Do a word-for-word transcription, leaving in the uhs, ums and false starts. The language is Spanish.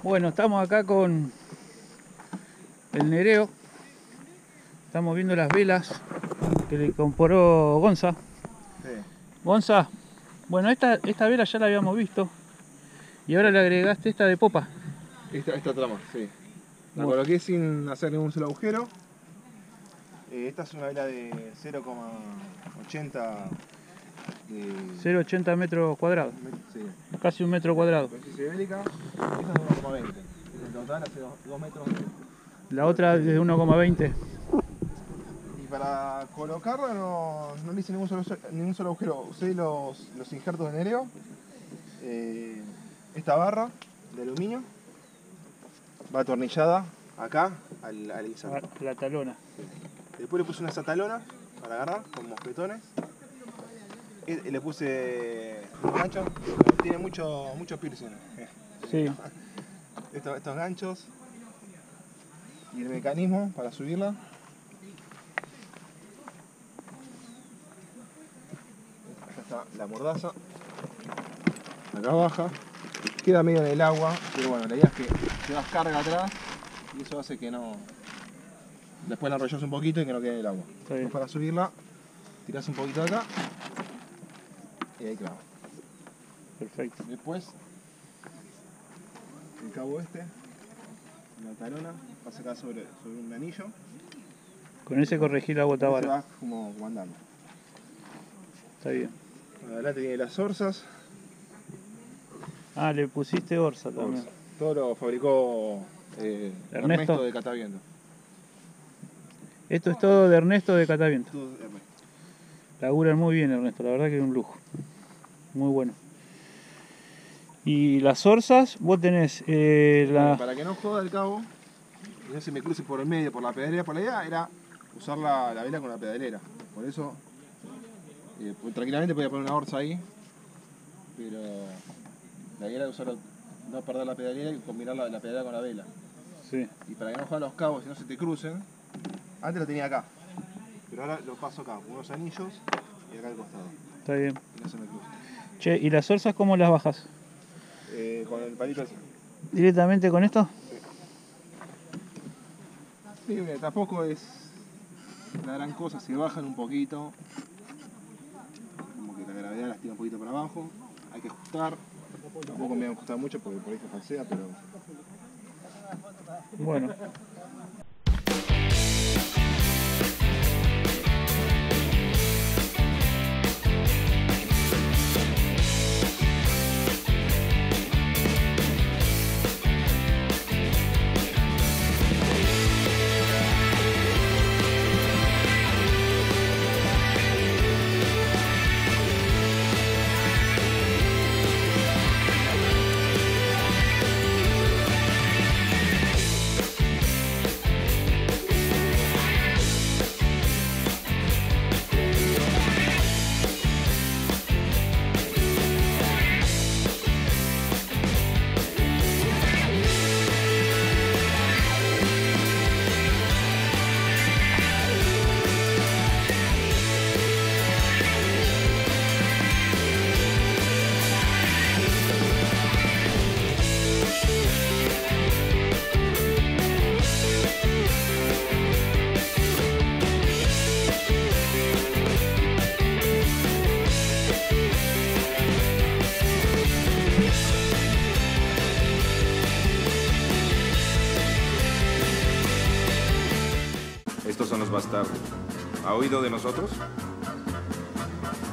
Bueno, estamos acá con el Nereo. Estamos viendo las velas que le compró Gonza. Sí. Gonza, bueno, esta, esta vela ya la habíamos visto. Y ahora le agregaste esta de popa. Esta, esta trama, sí. La Bueno. coloqué sin hacer ningún solo agujero. Eh, esta es una vela de cero coma ochenta. cero coma ochenta metros cuadrados. Sí. Casi un metro cuadrado. Superficie ibérica. Esta es de uno coma veinte. En total hace dos metros. La otra es de uno coma veinte. Y para colocarla no, no le hice ningún solo, ningún solo agujero. Usé los, los injertos de Nereo. Eh, esta barra de aluminio va atornillada acá al, al inserto. La talona. Después le puse unas atalonas para agarrar con mosquetones. Y le puse un gancho, tiene mucho, mucho piercing. Sí. Estos, estos ganchos y el mecanismo para subirla. Acá está la mordaza. Acá baja. Queda medio en el agua, pero bueno, la idea es que llevas carga atrás y eso hace que no... Después la enrollas un poquito y que no quede en el agua. Después para subirla, tirás un poquito de acá y ahí clava. Perfecto. Después, el cabo este, la talona, pasa acá sobre, sobre un anillo. Con ese corregí la gota Se vara. va como andando. Está bien. Adelante tiene las orzas. Ah, le pusiste orza también. Orza. Todo lo fabricó eh, Ernesto. Ernesto de Cataviento. Esto es todo de Ernesto de Cataviento. Todo Ernesto. Laburan muy bien, Ernesto, la verdad que es un lujo. Muy bueno. Y las orzas, vos tenés eh, la... Para que no joda el cabo, y no se me cruce por el medio, por la pedalera, por la idea era usar la, la vela con la pedalera. Por eso, eh, pues, tranquilamente podía poner una orza ahí, pero la idea era usar, no perder la pedalera y combinar la, la pedalera con la vela. Sí. Y para que no jodan los cabos y no se te crucen, antes lo tenía acá, pero ahora lo paso acá, con unos anillos y acá al costado. Está bien. Y no se me crucen. Che, ¿y las orzas cómo las bajas? Eh, con el palito ese. ¿Directamente con esto? Sí, mira, tampoco es la gran cosa, se bajan un poquito, como que la gravedad las tira un poquito para abajo, hay que ajustar, tampoco me voy a ajustar mucho porque por ahí se falsea, pero... Bueno. Estos son los bastardos. ¿Ha oído de nosotros?